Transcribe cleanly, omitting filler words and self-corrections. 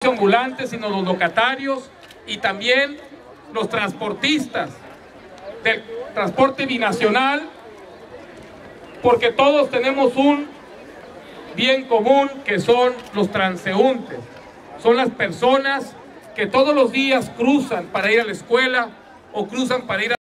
comercio ambulante, sino los locatarios y también los transportistas del transporte binacional, porque todos tenemos un bien común que son los transeúntes. Son las personas que todos los días cruzan para ir a la escuela o cruzan para ir a